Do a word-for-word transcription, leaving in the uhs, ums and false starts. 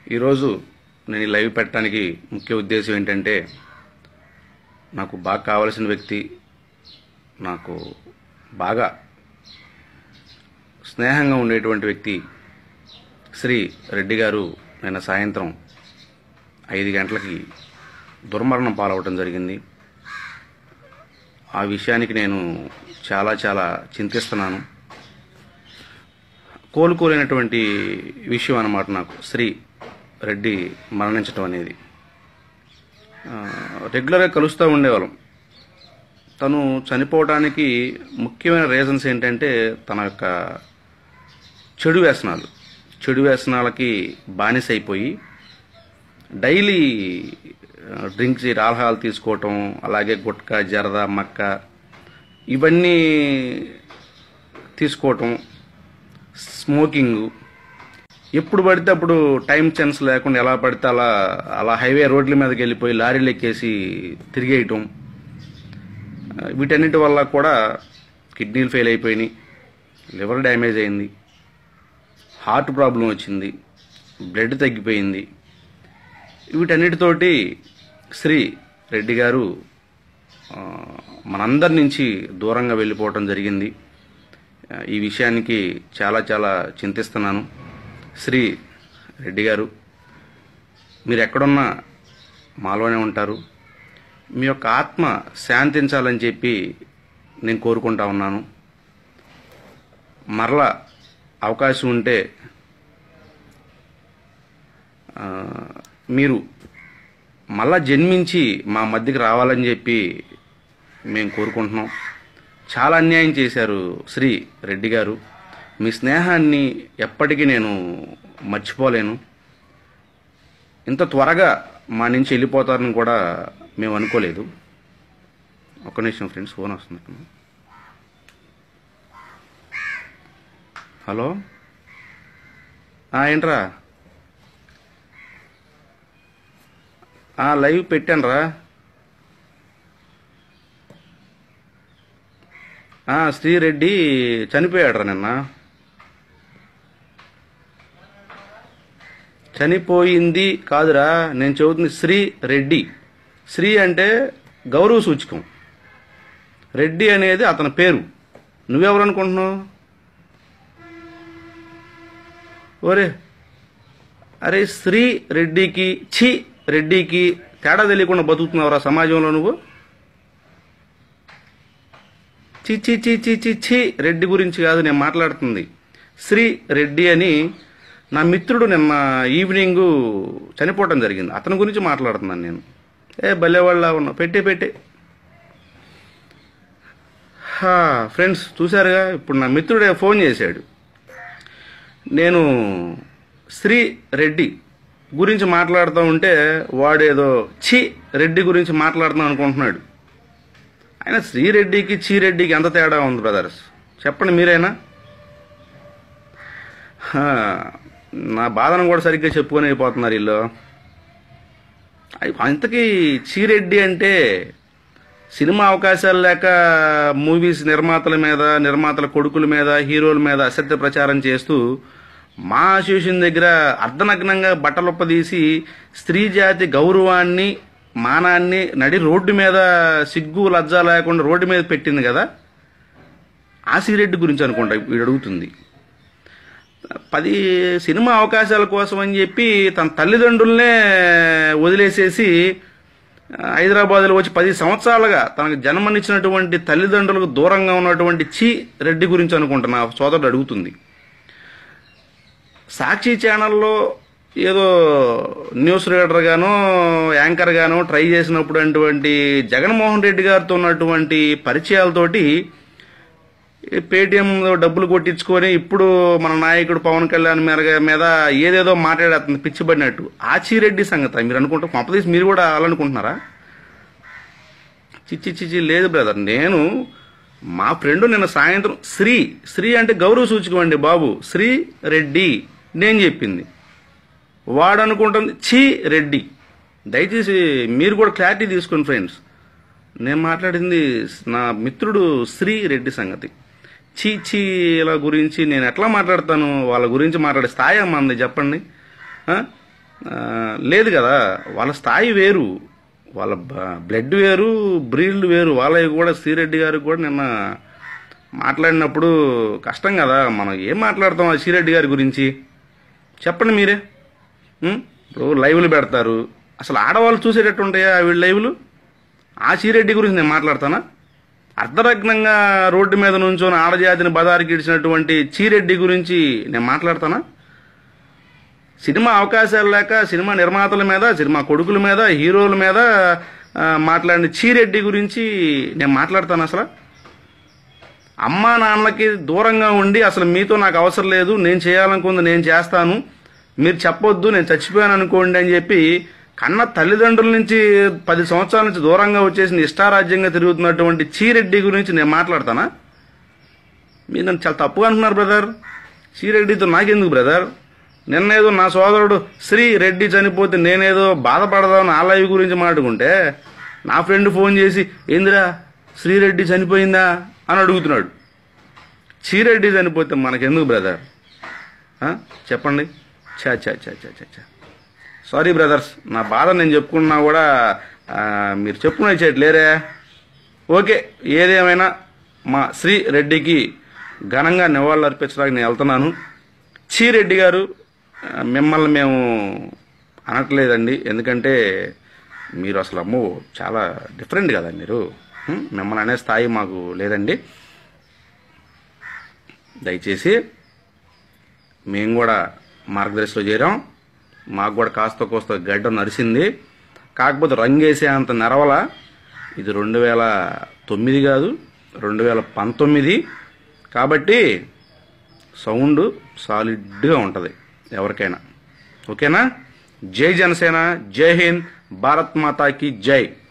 ఈరోజు నేను ఈ లైవ్ పెట్టడానికి ముఖ్య ఉద్దేశం ఏంటంటే, నాకు బాగా కావాల్సిన వ్యక్తి, నాకు బాగా స్నేహంగా ఉండేటువంటి వ్యక్తి శ్రీ రెడ్డి గారు నిన్న సాయంత్రం ఐదు గంటలకి దుర్మరణం పాలవటం జరిగింది. ఆ విషయానికి నేను చాలా చాలా చింతిస్తున్నాను. కోలుకోలేనటువంటి విషయం అన్నమాట నాకు శ్రీ రెడ్డి మరణించటం అనేది. రెగ్యులర్గా కలుస్తూ ఉండేవాళ్ళం. తను చనిపోవడానికి ముఖ్యమైన రీజన్స్ ఏంటంటే తన యొక్క చెడు వ్యసనాలు చెడు వ్యసనాలకి బానిస అయిపోయి డైలీ డ్రింక్స్ ఆల్కహాల్ తీసుకోవటం, అలాగే గుట్కా, జరదా, మక్క ఇవన్నీ తీసుకోవటం, స్మోకింగ్, ఎప్పుడు పడితే అప్పుడు టైం సెన్స్ లేకుండా ఎలా పడితే అలా అలా హైవే రోడ్ల మీదకి వెళ్ళిపోయి లారీలు ఎక్కేసి తిరిగేయటం, వీటన్నిటి వల్ల కూడా కిడ్నీలు ఫెయిల్ అయిపోయినాయి, లివర్ డ్యామేజ్ అయింది, హార్ట్ ప్రాబ్లం వచ్చింది, బ్లడ్ తగ్గిపోయింది. వీటన్నిటితోటి శ్రీ రెడ్డి గారు మనందరి నుంచి దూరంగా వెళ్ళిపోవటం జరిగింది. ఈ విషయానికి చాలా చాలా చింతిస్తున్నాను. శ్రీ రెడ్డి గారు, మీరు ఎక్కడున్నా మాలోనే ఉంటారు. మీ యొక్క ఆత్మ శాంతించాలని చెప్పి నేను కోరుకుంటా ఉన్నాను. మరలా అవకాశం ఉంటే మీరు మళ్ళా జన్మించి మా మధ్యకి రావాలని చెప్పి మేము కోరుకుంటున్నాం. చాలా అన్యాయం చేశారు శ్రీ రెడ్డి గారు. మీ స్నేహాన్ని ఎప్పటికీ నేను మర్చిపోలేను. ఇంత త్వరగా మా నుంచి వెళ్ళిపోతారని కూడా మేము అనుకోలేదు. ఒక్క నిమిషం ఫ్రెండ్స్, ఫోన్ వస్తుంది. హలో, ఏంట్రా? లైవ్ పెట్టానురా. శ్రీరెడ్డి చనిపోయాడురా నిన్న. చనిపోయింది కాదురా, నేను చెబుతుంది శ్రీ రెడ్డి. శ్రీ అంటే గౌరవ సూచకం, రెడ్డి అనేది అతని పేరు. నువ్వెవరు అనుకుంటున్నావు? ఓరే అరే, శ్రీ రెడ్డికి ఛీ రెడ్డికి తేడా తెలియకుండా బతుకుతున్నావురా సమాజంలో నువ్వు. చి చి చి చి చి చి రెడ్డి గురించి కాదు నేను మాట్లాడుతుంది. శ్రీ రెడ్డి అని నా మిత్రుడు నిన్న ఈవినింగ్ చనిపోవటం జరిగింది. అతని గురించి మాట్లాడుతున్నాను నేను. ఏ భలేవాళ్ళ ఉన్నా, పెట్టే పెట్టే ఫ్రెండ్స్ చూశారుగా. ఇప్పుడు నా మిత్రుడే ఫోన్ చేశాడు. నేను శ్రీ రెడ్డి గురించి మాట్లాడుతూ ఉంటే వాడేదో చి రెడ్డి గురించి మాట్లాడుతున్నాను అనుకుంటున్నాడు. ఆయన శ్రీరెడ్డికి చీరెడ్డికి ఎంత తేడా ఉంది బ్రదర్స్, చెప్పండి మీరేనా? నా బాధను కూడా సరిగ్గా చెప్పుకొని అయిపోతున్నారు వీళ్ళు. అంతకీ చీరెడ్డి అంటే సినిమా అవకాశాలు లేక మూవీస్ నిర్మాతల మీద, నిర్మాతల కొడుకుల మీద, హీరోల మీద అసత్య ప్రచారం చేస్తూ మా అసోసియేషన్ దగ్గర అర్ధనగ్నంగా బట్టలొప్పదీసి స్త్రీ జాతి గౌరవాన్ని, మానాన్ని నడి రోడ్డు మీద సిగ్గు లజ్జ లేకుండా రోడ్డు మీద పెట్టింది కదా. ఆసిరెడ్డి గురించి అనుకుంటా వీడు అడుగుతుంది. పది సినిమా అవకాశాల కోసం అని చెప్పి తన తల్లిదండ్రులనే వదిలేసేసి హైదరాబాద్లో వచ్చి పది సంవత్సరాలుగా తనకు జన్మనిచ్చినటువంటి తల్లిదండ్రులకు దూరంగా ఉన్నటువంటి చి రెడ్డి గురించి అనుకుంటా నా సోదరుడు అడుగుతుంది. సాక్షి ఛానల్లో ఏదో న్యూస్ రీడర్ గానో యాంకర్ గానో ట్రై చేసినప్పుడు అటువంటి జగన్మోహన్ రెడ్డి గారితో ఉన్నటువంటి పరిచయాలతోటి పేటీఎం డబ్బులు కొట్టించుకొని ఇప్పుడు మన నాయకుడు పవన్ కళ్యాణ్ మీద ఏదేదో మాట్లాడేస్తుంది పిచ్చిపడినట్టు. ఆచిరెడ్డి సంగతి మీరు అనుకుంటారు, కొంపదీసి మీరు కూడా అలానుకుంటున్నారా? చిచ్చి చిచ్చి లేదు బ్రదర్. నేను మా ఫ్రెండ్ నిన్న సాయంత్రం శ్రీ శ్రీ అంటే గౌరవ సూచకం అండి బాబు, శ్రీ రెడ్డి నేను చెప్పింది. వాడు అనుకుంటుంది ఛీ రెడ్డి. దయచేసి మీరు కూడా క్లారిటీ తీసుకోండి ఫ్రెండ్స్. నేను మాట్లాడింది నా మిత్రుడు శ్రీ రెడ్డి సంగతి. చీచీల గురించి నేను ఎట్లా మాట్లాడతాను? వాళ్ళ గురించి మాట్లాడే స్థాయి మంది చెప్పండి. లేదు కదా, వాళ్ళ స్థాయి వేరు, వాళ్ళ బ్లడ్ వేరు, బ్రీడ్లు వేరు. వాళ్ళవి కూడా శ్రీరెడ్డి గారికి కూడా నిన్న మాట్లాడినప్పుడు కష్టం కదా, మనం ఏం మాట్లాడతాం ఆ శ్రీరెడ్డి గారి గురించి చెప్పండి మీరే. ఇప్పుడు లైవ్లు పెడతారు, అసలు ఆడవాళ్ళు చూసేటట్టు ఉంటాయా వీళ్ళు లైవ్లు? ఆ శ్రీరెడ్డి గురించి నేను మాట్లాడతానా? అర్ధరగ్నంగా రోడ్డు మీద నుంచొని ఆడజాతిని బజారుకి ఇడిచినటువంటి శ్రీరెడ్డి గురించి నేను మాట్లాడతానా? సినిమా అవకాశాలు లేక సినిమా నిర్మాతల మీద, సినిమా కొడుకుల మీద, హీరోల మీద మాట్లాడిన శ్రీరెడ్డి గురించి నేను మాట్లాడతాను? అసలు అమ్మా నాన్నలకి దూరంగా ఉండి అసలు మీతో నాకు అవసరం లేదు, నేను చేయాలనుకుంది నేను చేస్తాను, మీరు చెప్పొద్దు, నేను చచ్చిపోయాను అనుకోండి అని చెప్పి కన్న తల్లిదండ్రుల నుంచి పది సంవత్సరాల నుంచి దూరంగా వచ్చేసి ఇష్టారాజ్యంగా తిరుగుతున్నటువంటి శ్రీరెడ్డి గురించి నేను మాట్లాడతానా? మీరు నన్ను చాలా తప్పుగా అంటున్నారు బ్రదర్. శ్రీరెడ్డితో నాకెందుకు బ్రదర్? నిన్నేదో నా సోదరుడు శ్రీ రెడ్డి చనిపోతే నేనేదో బాధపడదామని ఆ లైవ్ గురించి మాట్లాడుకుంటే నా ఫ్రెండ్ ఫోన్ చేసి ఏందిరా శ్రీరెడ్డి చనిపోయిందా అని అడుగుతున్నాడు. శ్రీరెడ్డి చనిపోతే మనకెందుకు బ్రదర్ చెప్పండి? చా చా చా చా చా చా సారీ బ్రదర్స్, నా బాధ నేను చెప్పుకున్నా కూడా మీరు చెప్పుకునే చేయట్లేరే. ఓకే, ఏదేమైనా మా శ్రీ రెడ్డికి ఘనంగా నివాళులు అర్పించడానికి నేను వెళ్తున్నాను. శ్రీరెడ్డి గారు, మిమ్మల్ని మేము అనట్లేదండి, ఎందుకంటే మీరు అసలు అమ్మో చాలా డిఫరెంట్ కదా మీరు, మిమ్మల్ని అనే స్థాయి మాకు లేదండి. దయచేసి మేము కూడా మార్గదర్శిలో చేరాం, మాకు కూడా కాస్త కోస్త గడ్డ నరిసింది, కాకపోతే రంగేసే అంత నెరవల. ఇది రెండు వేల తొమ్మిది కాదు, రెండు వేల పంతొమ్మిది కాబట్టి సౌండ్ సాలిడ్గా ఉంటుంది ఎవరికైనా. ఓకేనా? జై జనసేన, జై హింద్, భారత్ మాతాకి జై.